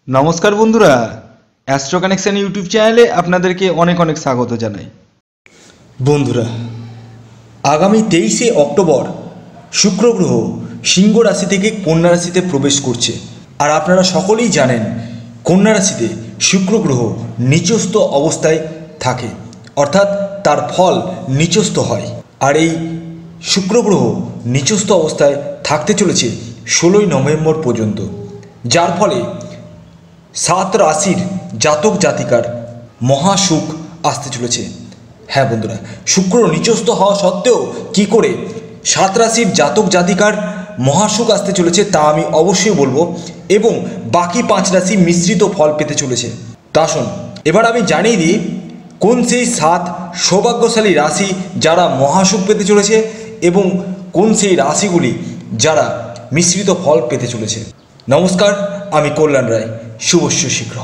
নমস্কার বন্ধুরা, astro connection YouTube চ্যানেলে আপনাদেরকে অনেক অনেক স্বাগত জানাই। বন্ধুরা, আগামী 23শে অক্টোবর শুক্র গ্রহ সিংহ রাশি থেকে কন্যা রাশিতে প্রবেশ করছে। আর আপনারা সকলেই জানেন কন্যা রাশিতে শুক্র গ্রহ নিচস্থ অবস্থায় থাকে, অর্থাৎ তার ফল নিচস্থ হয়। আর এই শুক্র গ্রহ নিচস্থ অবস্থায় থাকতে চলেছে 16ই নভেম্বর পর্যন্ত, যার ফলে 7 রাশির জাতক জাতিকার মহাসুখ আসতে চলেছে। হ্যাঁ বন্ধুরা, শুক্র নিচস্থ হওয়া সত্ত্বেও কি করে 7 রাশির জাতক জাতিকার মহাসুখ আসতে চলেছে তা আমি অবশ্যই বলবো, এবং বাকি 5 রাশি মিশ্রিত ফল পেতে চলেছে। তা আসুন এবার আমি জানিয়ে দিই কোন সেই 7 সৌভাগ্যশালী রাশি যারা মহাসুখ পেতে চলেছে এবং কোন সেই রাশিগুলি যারা মিশ্রিত ফল পেতে চলেছে। নমস্কার, আমি কল্যাণ রায়। শুভস্য শীঘ্র।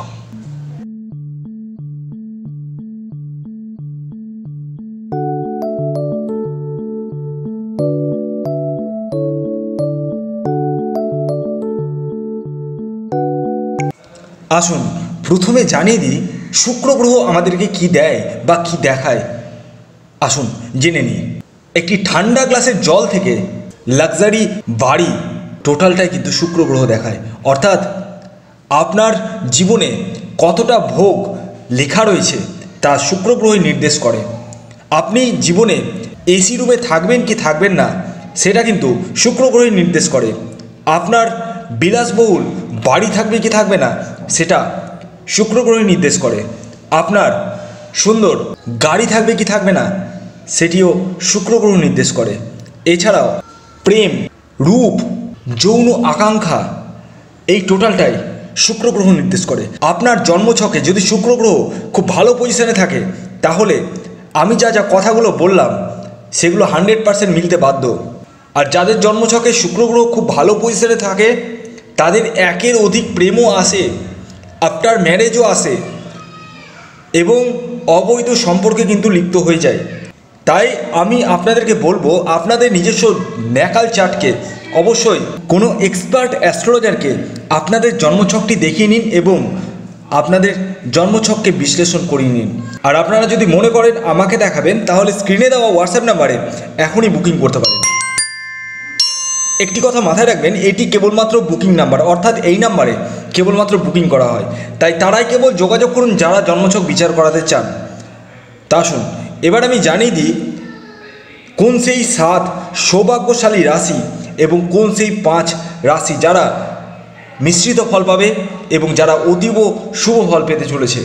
আসুন প্রথমে জানিয়ে দিই শুক্র গ্রহ আমাদেরকে কি দেয় বা কি দেখায়। আসুন জেনে নিই। একটি ঠান্ডা গ্লাসের জল থেকে লাক্সারি বাড়ি, টোটালটাই কিন্তু শুক্র গ্রহ দেখায়। অর্থাৎ আপনার জীবনে কতটা ভোগ লেখা রয়েছে তা শুক্র গ্রহই নির্দেশ করে। আপনি জীবনে এসি রুমে থাকবেন কি থাকবেন না সেটা কিন্তু শুক্র গ্রহই নির্দেশ করে। আপনার বিলাসবহুল বাড়ি থাকবে কি থাকবে না সেটা শুক্র গ্রহই নির্দেশ করে। আপনার সুন্দর গাড়ি থাকবে কি থাকবে না সেটিও শুক্র গ্রহ নির্দেশ করে। এছাড়াও প্রেম, রূপ, যৌন আকাঙ্ক্ষা, এই টোটালটাই শুক্র গ্রহ নির্দেশ করে। আপনার জন্মছকে যদি শুক্র গ্রহ খুব ভালো পজিশনে থাকে তাহলে আমি যা যা কথাগুলো বললাম সেগুলো 100% মিলতে বাধ্য। আর যাদের জন্মছকে শুক্র গ্রহ খুব ভালো পজিশনে থাকে তাদের একের অধিক প্রেমও আসে, আফটার ম্যারেজও আসে এবং অবৈধ সম্পর্কে কিন্তু লিপ্ত হয়ে যায়। তাই আমি আপনাদেরকে বলবো আপনাদের নিজস্ব ন্যাকাল চার্টকে অবশ্যই কোনো এক্সপার্ট অ্যাস্ট্রোলজারকে আপনাদের জন্মছকটি দেখিয়ে নিন এবং আপনাদের জন্মছককে বিশ্লেষণ করিয়ে নিন। আর আপনারা যদি মনে করেন আমাকে দেখাবেন তাহলে স্ক্রিনে দেওয়া হোয়াটসঅ্যাপ নাম্বারে এখনই বুকিং করতে পারেন। একটি কথা মাথায় রাখবেন, এটি কেবলমাত্র বুকিং নাম্বার, অর্থাৎ এই নাম্বারে কেবলমাত্র বুকিং করা হয়। তাই তারাই কেবল যোগাযোগ করুন যারা জন্মছক বিচার করাতে চান। তা আসুন এবার আমি জানিয়ে দিই কোন সেই 7 সৌভাগ্যশালী রাশি এবং কোন সেই 5 রাশি যারা মিশ্রিত ফল পাবে এবং যারা অতীব শুভ ফল পেতে চলেছে।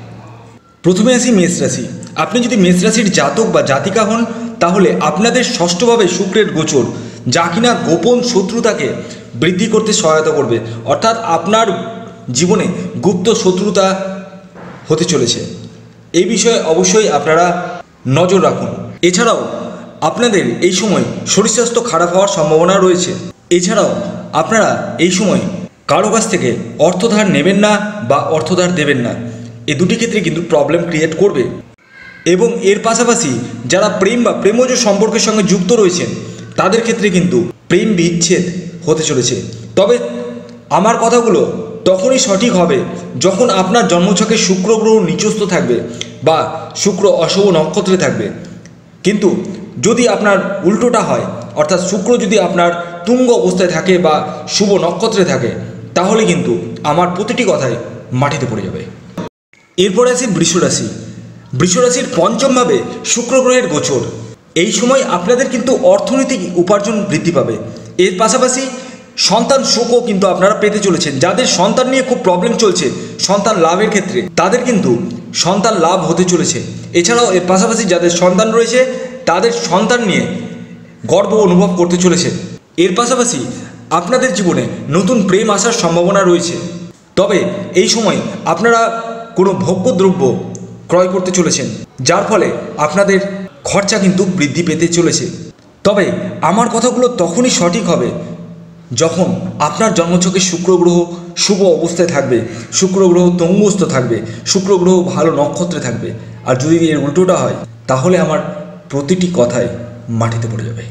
প্রথমে আসি মেষ রাশি। আপনি যদি মেষ রাশির জাতক বা জাতিকা হন তাহলে আপনাদের ষষ্ঠভাবে শুক্রের গোচর, যা কিনা গোপন শত্রুতাকে বৃদ্ধি করতে সহায়তা করবে। অর্থাৎ আপনার জীবনে গুপ্ত শত্রুতা হতে চলেছে, এই বিষয়ে অবশ্যই আপনারা নজর রাখুন। এছাড়াও আপনাদের এই সময় শরীর স্বাস্থ্য খারাপ হওয়ার সম্ভাবনা রয়েছে। এছাড়াও আপনারা এই সময় কারো কাছ থেকে অর্থধার নেবেন না বা অর্থধার দেবেন না, এই দুটি ক্ষেত্রে কিন্তু প্রবলেম ক্রিয়েট করবে। এবং এর পাশাপাশি যারা প্রেম বা প্রেমজ সম্পর্কের সঙ্গে যুক্ত রয়েছেন তাদের ক্ষেত্রে কিন্তু প্রেম বিচ্ছেদ হতে চলেছে। তবে আমার কথাগুলো তখনই সঠিক হবে যখন আপনার জন্মছকে শুক্র গ্রহ নিচস্থ থাকবে বা শুক্র অশুভ নক্ষত্রে থাকবে। কিন্তু যদি আপনার উল্টোটা হয়, অর্থাৎ শুক্র যদি আপনার তুঙ্গ অবস্থায় থাকে বা শুভ নক্ষত্রে থাকে, তাহলে কিন্তু আমার প্রতিটি কথাই মাটিতে পড়ে যাবে। এরপরে আসি বৃষ রাশি। বৃষ রাশির পঞ্চমভাবে শুক্র গ্রহের গোচর। এই সময় আপনাদের কিন্তু অর্থনৈতিক উপার্জন বৃদ্ধি পাবে। এর পাশাপাশি সন্তান সুখও কিন্তু আপনারা পেতে চলেছেন। যাদের সন্তান নিয়ে খুব প্রবলেম চলছে সন্তান লাভের ক্ষেত্রে, তাদের কিন্তু সন্তান লাভ হতে চলেছে। এছাড়াও এর পাশাপাশি যাদের সন্তান রয়েছে তাদের সন্তান নিয়ে গর্ব অনুভব করতে চলেছে। এর পাশাপাশি আপনাদের জীবনে নতুন প্রেম আসার সম্ভাবনা রয়েছে। তবে এই সময় আপনারা কোনো ভোগ্যদ্রব্য ক্রয় করতে চলেছেন, যার ফলে আপনাদের খরচা কিন্তু বৃদ্ধি পেতে চলেছে। তবে আমার কথাগুলো তখনই সঠিক হবে যখন আপনার জন্মছকে শুক্র গ্রহ শুভ অবস্থায় থাকবে, শুক্র গ্রহ তঙ্গস্থ থাকবে, শুক্র গ্রহ ভালো নক্ষত্রে থাকবে। আর যদি এর উল্টোটা হয় তাহলে আমার প্রতিটি কথাই মাটিতে পড়ে যাবে।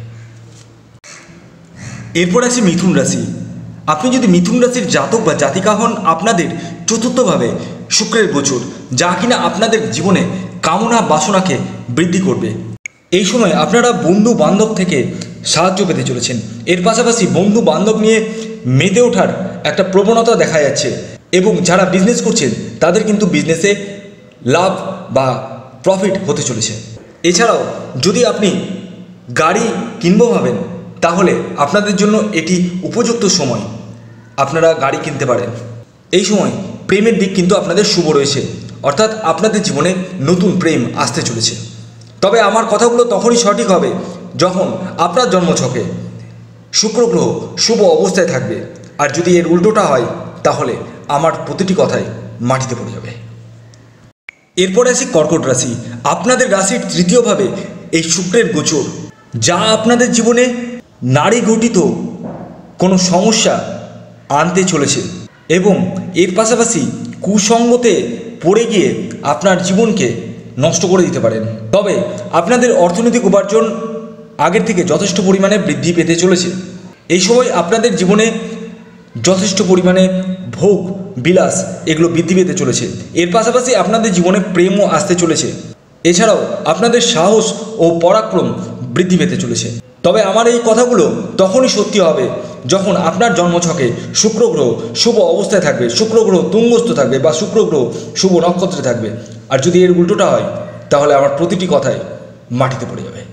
এরপর আছে মিথুন রাশি। আপনি যদি মিথুন রাশির জাতক বা জাতিকা হন আপনাদের চতুর্থভাবে শুক্রের গোচর, যা কিনা আপনাদের জীবনে কামনা বাসনাকে বৃদ্ধি করবে। এই সময় আপনারা বন্ধু বান্ধব থেকে সাহায্য পেতে চলেছেন। এর পাশাপাশি বন্ধু বান্ধব নিয়ে মেতে ওঠার একটা প্রবণতা দেখা যাচ্ছে এবং যারা বিজনেস করছেন তাদের কিন্তু বিজনেসে লাভ বা প্রফিট হতে চলেছে। এছাড়াও যদি আপনি গাড়ি কিনবো ভাবেন তাহলে আপনাদের জন্য এটি উপযুক্ত সময়, আপনারা গাড়ি কিনতে পারেন। এই সময় প্রেমের দিক কিন্তু আপনাদের শুভ রয়েছে, অর্থাৎ আপনাদের জীবনে নতুন প্রেম আসতে চলেছে। তবে আমার কথাগুলো তখনই সঠিক হবে যখন আপনার জন্মছকে শুক্র গ্রহ শুভ অবস্থায় থাকবে। আর যদি এর উল্টোটা হয় তাহলে আমার প্রতিটি কথাই মাটিতে পড়ে যাবে। এরপরে আসি কর্কট রাশি। আপনাদের রাশির তৃতীয়ভাবে এই শুক্রের গোচর, যা আপনাদের জীবনে নারী ঘটিত কোনো সমস্যা আনতে চলেছে এবং এর পাশাপাশি কুসঙ্গতে পড়ে গিয়ে আপনার জীবনকে নষ্ট করে দিতে পারেন। তবে আপনাদের অর্থনৈতিক উপার্জন আগের থেকে যথেষ্ট পরিমাণে বৃদ্ধি পেতে চলেছে। এই সময় আপনাদের জীবনে যথেষ্ট পরিমাণে ভোগ বিলাস এগুলো বৃদ্ধি পেতে চলেছে। এর পাশাপাশি আপনাদের জীবনে প্রেমও আসতে চলেছে। এছাড়াও আপনাদের সাহস ও পরাক্রম বৃদ্ধি পেতে চলেছে। তবে আমার এই কথাগুলো তখনই সত্যি হবে যখন আপনার জন্মছকে শুক্র গ্রহ শুভ অবস্থায় থাকবে, শুক্র গ্রহ তুঙ্গস্থ থাকবে বা শুক্র গ্রহ শুভ নক্ষত্রে থাকবে। আর যদি এর উল্টোটা হয় তাহলে আমার প্রতিটি কথাই মাটিতে পড়ে যাবে।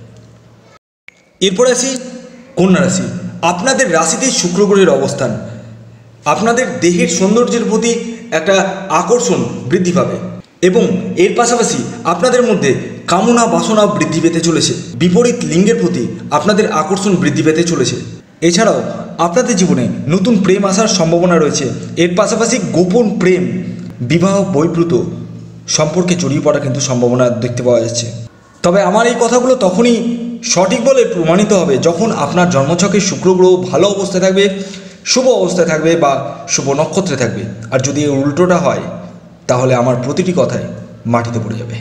এরপরে আসি কন্যা রাশি। আপনাদের রাশিতেই শুক্র গ্রহের অবস্থান আপনাদের দেহের সৌন্দর্যের প্রতি একটা আকর্ষণ বৃদ্ধি পাবে এবং এর পাশাপাশি আপনাদের মধ্যে কামনা বাসনা বৃদ্ধি পেতে চলেছে। বিপরীত লিঙ্গের প্রতি আপনাদের আকর্ষণ বৃদ্ধি পেতে চলেছে। এছাড়াও আপনাদের জীবনে নতুন প্রেম আসার সম্ভাবনা রয়েছে। এর পাশাপাশি গোপন প্রেম, বিবাহ বহির্ভূত সম্পর্কে জড়িয়ে পড়ার কিন্তু সম্ভাবনা দেখতে পাওয়া যাচ্ছে। তবে আমার এই কথাগুলো তখনই সঠিক বলে প্রমাণিত হবে যখন আপনার জন্মছকে শুক্র গ্রহ ভালো অবস্থায় থাকবে, শুভ অবস্থায় থাকবে বা শুভ নক্ষত্রে থাকবে। আর যদি এর উল্টোটা হয় তাহলে আমার প্রতিটি কথাই মাটিতে পড়ে যাবে।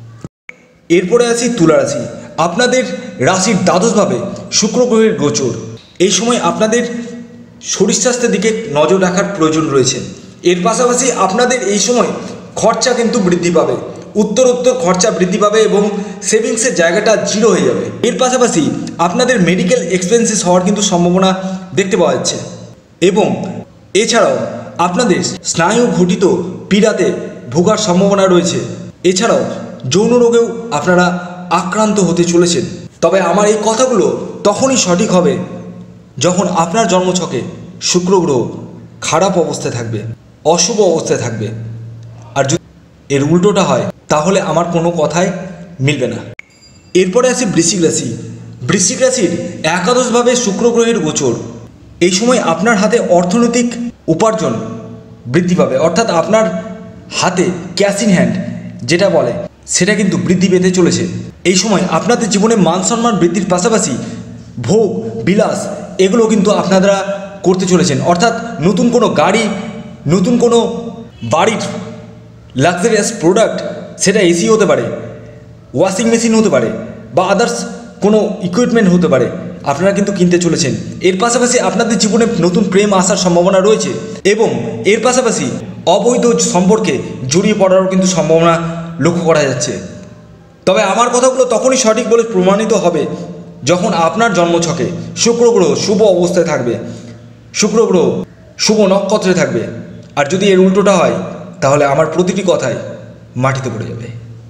এরপরে আছি তুলা রাশি। আপনাদের রাশির দ্বাদশভাবে শুক্র গ্রহের গোচর। এই সময় আপনাদের শরীর স্বাস্থ্যের দিকে নজর রাখার প্রয়োজন রয়েছে। এর পাশাপাশি আপনাদের এই সময় খরচা কিন্তু বৃদ্ধি পাবে, উত্তরোত্তর খরচা বৃদ্ধি পাবে এবং সেভিংসের জায়গাটা জিরো হয়ে যাবে। এর পাশাপাশি আপনাদের মেডিকেল এক্সপেন্সেস হওয়ার কিন্তু সম্ভাবনা দেখতে পাওয়া যাচ্ছে এবং এছাড়াও আপনাদের স্নায়ু ঘটিত পীড়াতে ভোগার সম্ভাবনা রয়েছে। এছাড়াও যৌন রোগেও আপনারা আক্রান্ত হতে চলেছেন। তবে আমার এই কথাগুলো তখনই সঠিক হবে যখন আপনার জন্মছকে শুক্র গ্রহ খারাপ অবস্থায় থাকবে, অশুভ অবস্থায় থাকবে। আর যদি এর উল্টোটা হয় তাহলে আমার কোনো কথাই মিলবে না। এরপরে আছে বৃশ্চিক রাশি। বৃশ্চিক রাশির একাদশভাবে শুক্র গ্রহের গোচর। এই সময় আপনার হাতে অর্থনৈতিক উপার্জন বৃদ্ধি পাবে, অর্থাৎ আপনার হাতে ক্যাশ ইন হ্যান্ড যেটা বলে সেটা কিন্তু বৃদ্ধি পেতে চলেছে। এই সময় আপনাদের জীবনে মান সম্মান বৃদ্ধির পাশাপাশি ভোগ বিলাস এগুলো কিন্তু আপনারা করতে চলেছেন, অর্থাৎ নতুন কোনো গাড়ি, নতুন কোনো বাড়ির লাক্সারিয়াস প্রোডাক্ট, সেটা এসি হতে পারে, ওয়াশিং মেশিন হতে পারে বা আদার্স কোনো ইকুইপমেন্ট হতে পারে, আপনারা কিন্তু কিনতে চলেছেন। এর পাশাপাশি আপনাদের জীবনে নতুন প্রেম আসার সম্ভাবনা রয়েছে এবং এর পাশাপাশি অবৈধ সম্পর্কে জড়িয়ে পড়ারও কিন্তু সম্ভাবনা লক্ষ্য করা যাচ্ছে। তবে আমার কথাগুলো তখনই সঠিক বলে প্রমাণিত হবে যখন আপনার জন্মছকে শুক্র গ্রহ শুভ অবস্থায় থাকবে, শুক্র গ্রহ শুভ নক্ষত্রে থাকবে। আর যদি এর উল্টোটা হয় তাহলে আমার প্রতিটি কথাই মাটিতে পড়ে যাবে।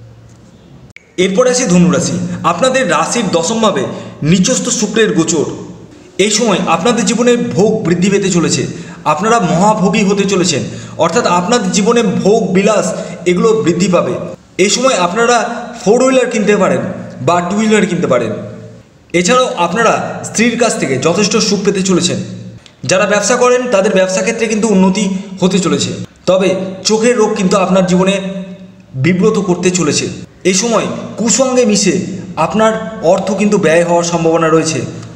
এরপরে আসি ধনুরাশি। আপনাদের রাশির দশমভাবে নিচস্থ শুক্রের গোচর। এই সময় আপনাদের জীবনে ভোগ বৃদ্ধি পেতে চলেছে, আপনারা মহাভোগী হতে চলেছেন, অর্থাৎ আপনাদের জীবনে ভোগ বিলাস এগুলো বৃদ্ধি পাবে। এই সময় আপনারা 4 হুইলার কিনতে পারেন বা 2 হুইলার কিনতে পারেন। এছাড়াও আপনারা স্ত্রীর কাছ থেকে যথেষ্ট সুখ পেতে চলেছেন। যারা ব্যবসা করেন তাদের ব্যবসা ক্ষেত্রে কিন্তু উন্নতি হতে চলেছে। তবে চোখের রোগ কিন্তু আপনার জীবনে বিব্রত করতে চলেছে। এই সময় কুসঙ্গে মিশে আপনার অর্থ কিন্তু ব্যয় হওয়ার সম্ভাবনা রয়েছে,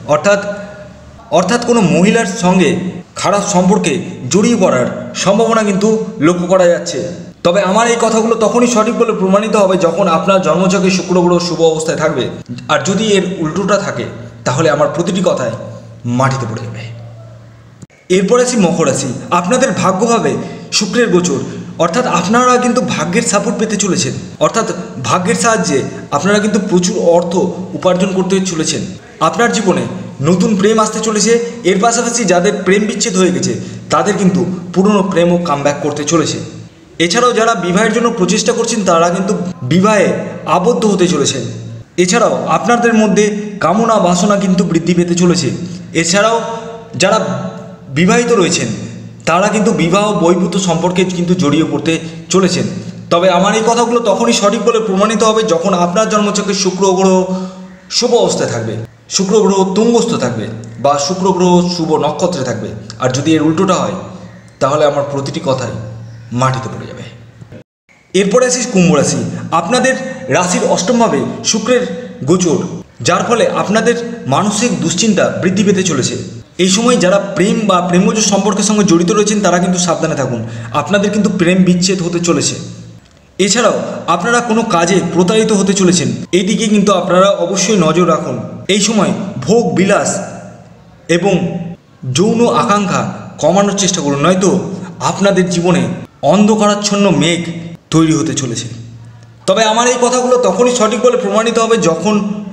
অর্থাৎ কোনো মহিলার সঙ্গে খারাপ সম্পর্কে জড়িয়ে পড়ার সম্ভাবনা কিন্তু লক্ষ্য করা যাচ্ছে। তবে আমার এই কথাগুলো তখনই সঠিক বলে প্রমাণিত হবে যখন আপনার জন্মছকে শুক্র গ্রহ শুভ অবস্থায় থাকবে। আর যদি এর উল্টোটা থাকে তাহলে আমার প্রতিটি কথায় মাটিতে পড়ে যাবে। এরপর আসি মকর রাশি। আপনাদের ভাগ্যভাবে শুক্রের গোচর। অর্থাৎ আপনারা কিন্তু ভাগ্যের সাপোর্ট পেতে চলেছেন, অর্থাৎ ভাগ্যের সাহায্যে আপনারা কিন্তু প্রচুর অর্থ উপার্জন করতে চলেছেন। আপনার জীবনে নতুন প্রেম আসতে চলেছে। এর পাশাপাশি যাদের প্রেম বিচ্ছেদ হয়ে গেছে তাদের কিন্তু পুরনো প্রেমও কামব্যাক করতে চলেছে। এছাড়াও যারা বিবাহের জন্য প্রচেষ্টা করছেন তারা কিন্তু বিবাহে আবদ্ধ হতে চলেছেন। এছাড়াও আপনাদের মধ্যে কামনা বাসনা কিন্তু বৃদ্ধি পেতে চলেছে। এছাড়াও যারা বিবাহিত রয়েছেন তারা কিন্তু বিবাহ বহির্ভূত সম্পর্কে কিন্তু জড়িয়ে পড়তে চলেছেন। তবে আমার এই কথাগুলো তখনই সঠিক বলে প্রমাণিত হবে যখন আপনার জন্মছকে শুক্র গ্রহ শুভ অবস্থায় থাকবে, শুক্র গ্রহ তুঙ্গস্থ থাকবে বা শুক্র গ্রহ শুভ নক্ষত্রে থাকবে। আর যদি এর উল্টোটা হয় তাহলে আমার প্রতিটি কথাই মাটিতে পড়ে যাবে। এরপরে আসি কুম্ভ রাশি। আপনাদের রাশির অষ্টমভাবে শুক্রের গোচর, যার ফলে আপনাদের মানসিক দুশ্চিন্তা বৃদ্ধি পেতে চলেছে। এই সময় যারা প্রেম বা প্রেমজ সম্পর্কের সঙ্গে জড়িত রয়েছেন তারা কিন্তু সাবধানে থাকুন, আপনাদের কিন্তু প্রেম বিচ্ছেদ হতে চলেছে। এছাড়াও আপনারা কোনো কাজে প্রতারিত হতে চলেছেন, এই দিকে কিন্তু আপনারা অবশ্যই নজর রাখুন। এই সময় ভোগ বিলাস এবং যৌন আকাঙ্ক্ষা কমানোর চেষ্টা করুন, নয়তো আপনাদের জীবনে অন্ধকারাচ্ছন্ন মেঘ তৈরি হতে চলেছে। তবে আমার এই কথাগুলো তখনই সঠিক বলে প্রমাণিত হবে যখন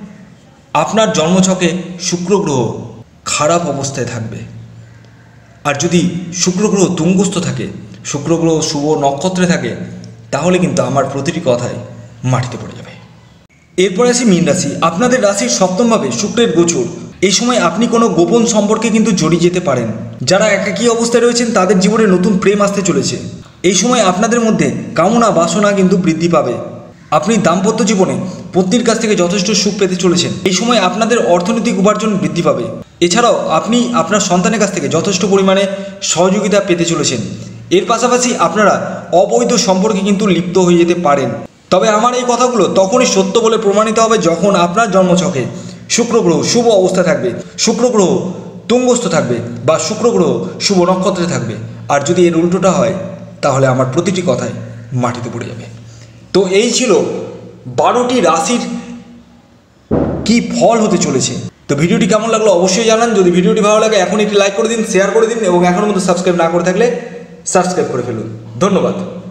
আপনার জন্মছকে শুক্র গ্রহ খারাপ অবস্থায় থাকবে। আর যদি শুক্র গ্রহ তুঙ্গস্থ থাকে, শুক্র গ্রহ শুভ নক্ষত্রে থাকে, তাহলে কিন্তু আমার প্রতিটি কথাই মাটিতে পড়ে যাবে। এরপরে আসি মীন রাশি। আপনাদের রাশির সপ্তমভাবে শুক্রের গোচর, এই সময় আপনি কোনো গোপন সম্পর্কে কিন্তু জড়িয়ে যেতে পারেন। যারা একাকী অবস্থায় রয়েছেন তাদের জীবনে নতুন প্রেম আসতে চলেছে। এই সময় আপনাদের মধ্যে কামনা বাসনা কিন্তু বৃদ্ধি পাবে। আপনি দাম্পত্য জীবনে পত্নীর কাছ থেকে যথেষ্ট সুখ পেতে চলেছেন। এই সময় আপনাদের অর্থনৈতিক উপার্জন বৃদ্ধি পাবে। এছাড়াও আপনি আপনার সন্তানের কাছ থেকে যথেষ্ট পরিমাণে সহযোগিতা পেতে চলেছেন। এর পাশাপাশি আপনারা অবৈধ সম্পর্কে কিন্তু লিপ্ত হয়ে যেতে পারেন। তবে আমার এই কথাগুলো তখনই সত্য বলে প্রমাণিত হবে যখন আপনার জন্মছকে শুক্র গ্রহ শুভ অবস্থা থাকবে, শুক্র গ্রহ তুঙ্গস্থ থাকবে বা শুক্র গ্রহ শুভ নক্ষত্রে থাকবে। আর যদি এর উল্টোটা হয় তাহলে আমার প্রতিটি কথাই মাটিতে পড়ে যাবে। তো এই ছিল 12টি রাশির কি ফল হতে চলেছে। তো ভিডিওটি কেমন লাগলো অবশ্যই জানান। যদি ভিডিওটি ভালো লাগে এখন একটি লাইক করে দিন, শেয়ার করে দিন এবং এখনও মতো সাবস্ক্রাইব না করে থাকলে সাবস্ক্রাইব করে ফেলুন। ধন্যবাদ।